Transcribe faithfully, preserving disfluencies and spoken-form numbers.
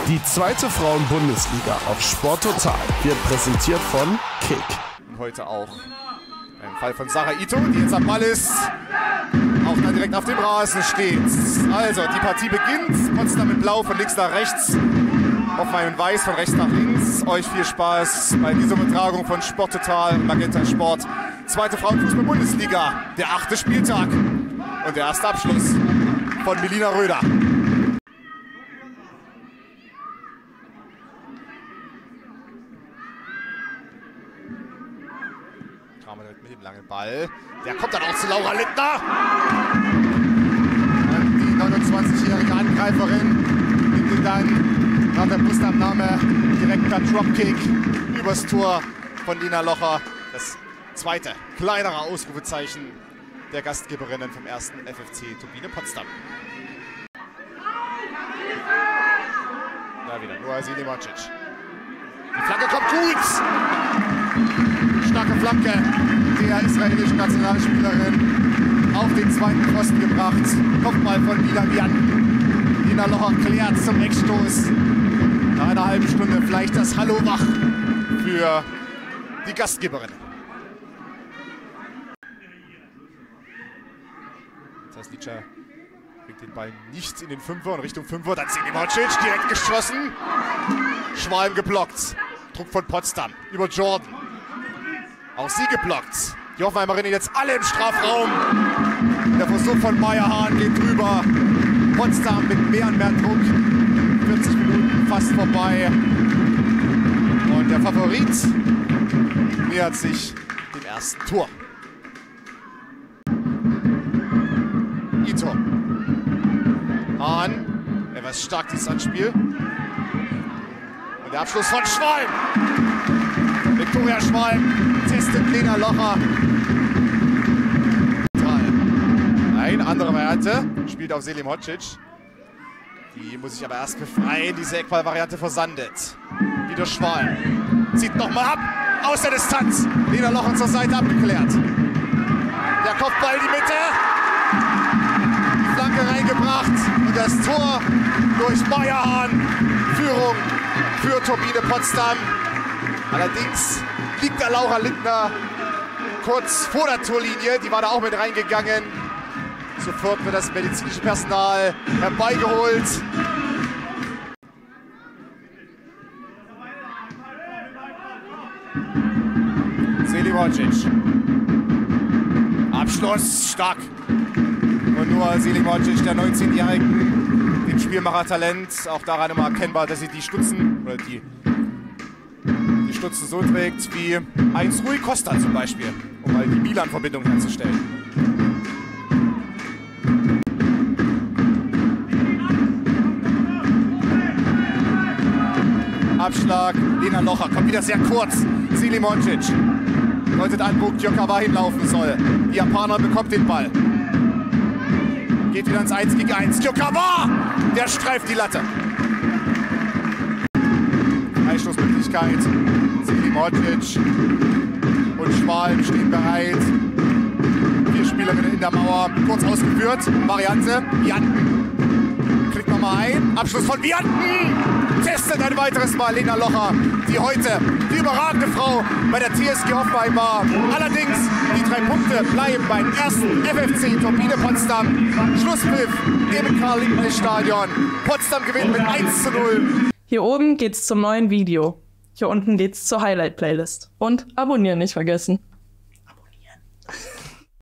Die zweite Frauen-Bundesliga auf Sport Total wird präsentiert von Kick. Heute auch im Fall von Sarah Ito, die jetzt am Ball ist, auch dann direkt auf dem Rasen steht. Also, die Partie beginnt. Potsdam mit Blau von links nach rechts, Hoffenheim in Weiß von rechts nach links. Euch viel Spaß bei dieser Übertragung von Sport Total, Magenta Sport. Zweite Frauenfußball-Bundesliga, der achte Spieltag und der erste Abschluss von Melina Röder. Kramer mit dem langen Ball. Der kommt dann auch zu Laura Lindner. Und die neunundzwanzigjährige Angreiferin nimmt ihn dann nach der Brustabnahme direkt per Dropkick übers Tor von Lina Locher. Das zweite, kleinere Ausrufezeichen der Gastgeberinnen vom ersten F F C Turbine Potsdam. Da wieder Noah Selimovic. Die Flanke kommt gut. Starke Flanke der israelischen Nationalspielerin auf den zweiten Pfosten gebracht. Kopfball von Lina Vian. Lina Locher klärt zum Eckstoß. Nach einer halben Stunde vielleicht das Hallo wach für die Gastgeberin. Taslica bringt den Ball nicht in den Fünfer und Richtung Fünfer. Dann Selimovic direkt geschossen. Schwalm geblockt. Druck von Potsdam über Jordan. Auch sie geblockt. Die Hoffenheimerinnen jetzt alle im Strafraum. Der Versuch von Meyer-Hahn geht drüber. Potsdam mit mehr und mehr Druck. vierzig Minuten fast vorbei. Und der Favorit nähert sich dem ersten Tor. Ito. Hahn. Etwas stark dieses Anspiel. Und der Abschluss von Schwalm. Viktoria Schwalm testet Lina Locher. Eine andere Variante. Spielt auf Selimovic. Die muss sich aber erst befreien. Diese Eckball-Variante versandet. Wieder Schwalm. Zieht nochmal ab. Aus der Distanz. Lina Locher zur Seite abgeklärt. Der Kopfball in die Mitte. Die Flanke reingebracht. Und das Tor durch Meyer-Hahn. Führung für Turbine Potsdam. Allerdings liegt da Laura Lindner kurz vor der Torlinie. Die war da auch mit reingegangen. Sofort wird das medizinische Personal herbeigeholt. Selimovic. Abschluss stark. Und nur Selimovic, der neunzehnjährigen, dem Spielmacher-Talent. Auch daran immer erkennbar, dass sie die Stutzen oder die, die Stutzen so trägt wie Heinz Rui Costa zum Beispiel, um mal die Milan-Verbindung herzustellen. Abschlag, Lina Locher kommt wieder sehr kurz. Selimovic deutet an, wo Gyokawa hinlaufen soll. Die Japaner bekommt den Ball. Geht wieder ins eins gegen eins. Gyokawa! Der streift die Latte. Einstoßmöglichkeit. Selimovic und Schwalm stehen bereit. Vier Spielerinnen in der Mauer. Kurz ausgeführt. Variante. Vianten. Klickt nochmal ein. Abschluss von Vianten. Testet ein weiteres Mal Lina Locher, die heute die überragende Frau bei der T S G Hoffenheim war. Allerdings, die drei Punkte bleiben beim ersten F F C Turbine Potsdam. Schlusspfiff im Karl-Liebknecht-Stadion. Potsdam gewinnt mit eins zu null. Hier oben geht's zum neuen Video. Hier unten geht's zur Highlight-Playlist. Und abonnieren nicht vergessen.